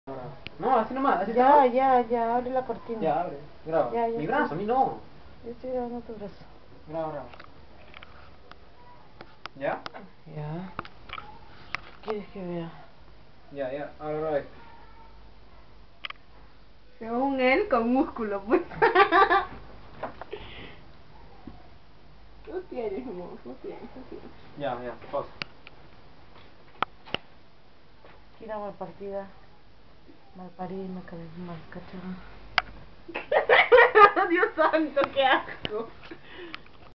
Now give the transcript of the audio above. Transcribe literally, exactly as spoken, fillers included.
No, así nomás, así Ya, nomás. ya, ya, abre la cortina. Ya, abre. Graba. Ya, ya Mi estoy. brazo, a mí no. Yo estoy grabando tu brazo. Graba, graba. ¿Ya? Ya. ¿Qué quieres que vea? Ya, ya, ahora graba esto. Según él, con músculo, pues. Tú tienes, amor, tú tienes, tú tienes. Ya, ya, pausa. Quiero mal partida. Mal parida y me cae mal cachorro. Dios santo, qué asco.